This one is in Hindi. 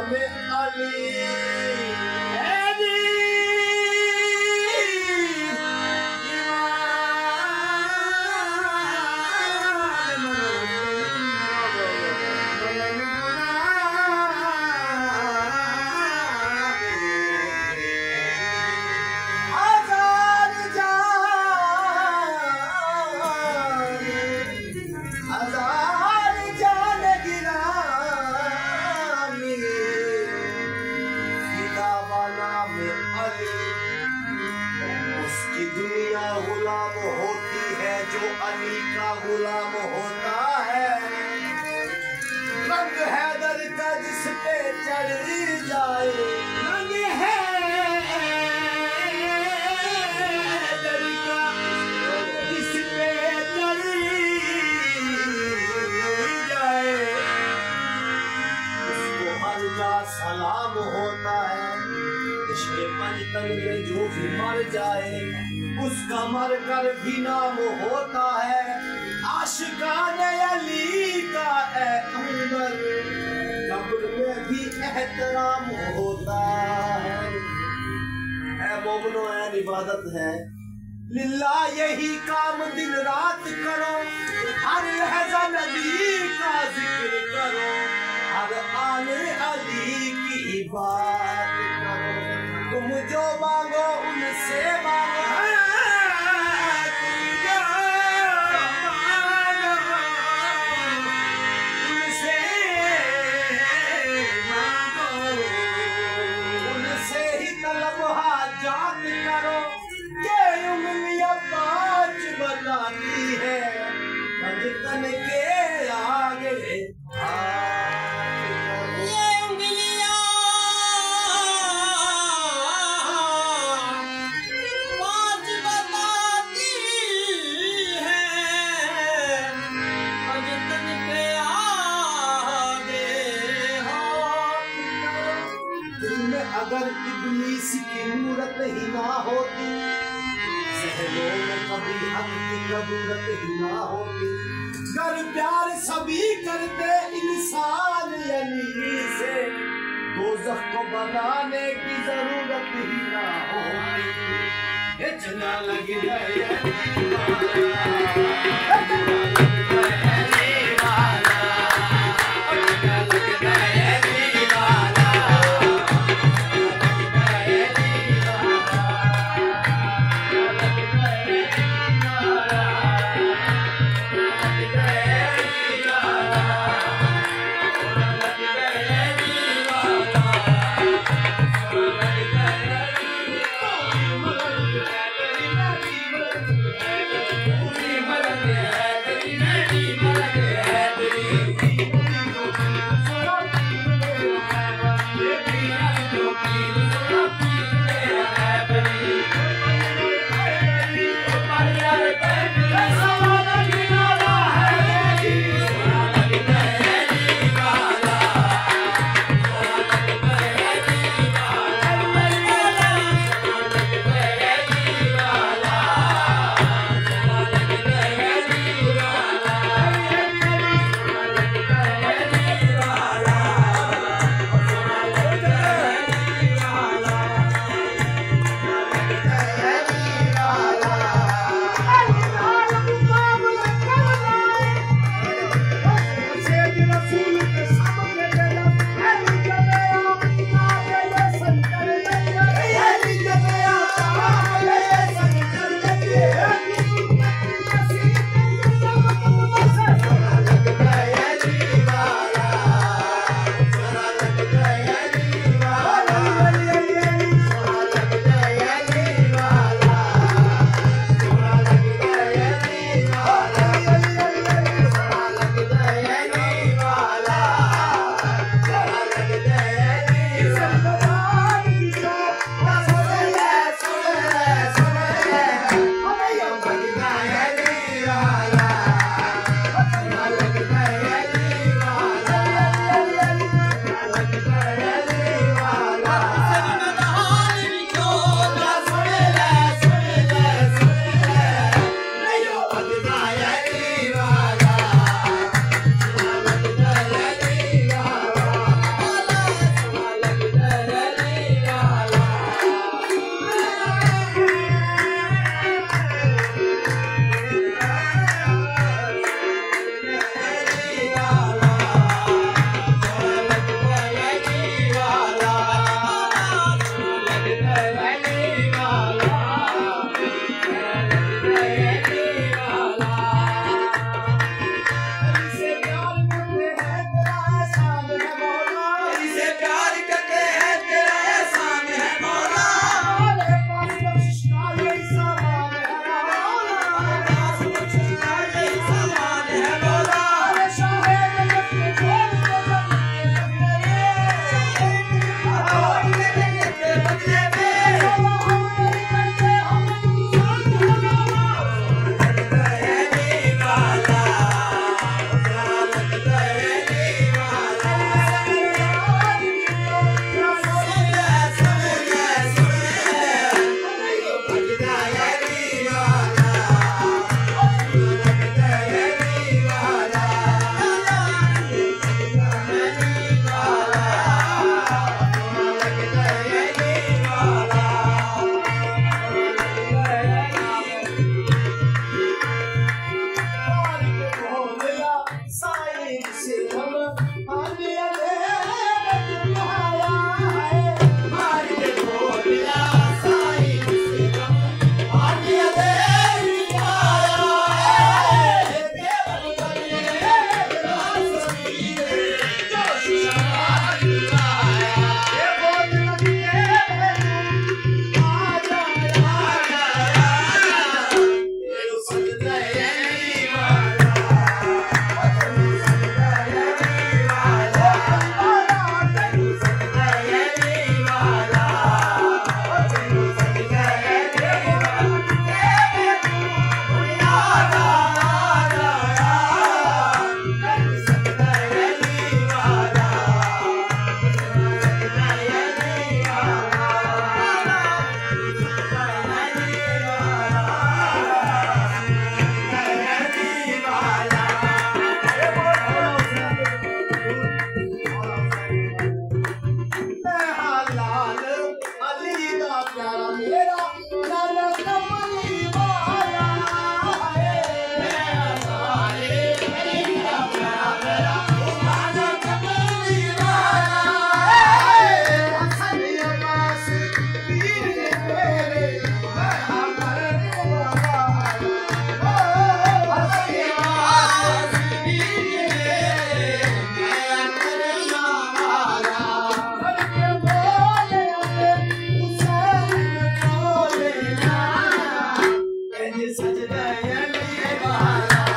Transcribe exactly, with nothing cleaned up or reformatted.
उसकी दुनिया गुलाम होती है जो अली का गुलाम होता है। रंग हैदर का जिस पे चढ़ जाए, रंग हैदर का जिस पे चढ़ जाए उसको हर का सलाम होता है। इसके पंचतन में जो भी मर जाए उसका मर कर भी नाम होता है। आशिकाने अली का ए अमर कब्र में भी एहतराम होता है। ए मोमनो ए इबादत है लिल्ला, यही काम दिन रात करो, हर लहजा नबी का जिक्र करो, हर आने अली की बात करो। तुम जो मांगो उनसे मांगो, तुम जो मांगो उनसे मांगो, उनसे ही तलब हाजात करो। ये उंगलियां पांच बताती है पंजतन के आगे अगर इब्लीस की मूरत ही ना होती, सहलों में कभी हक की जरूरत ही ना होती। घर प्यार सभी करते इंसान अली से, दोज़ख को बनाने की जरूरत ही ना होती। इतना लग जाए दयाल ये बहाना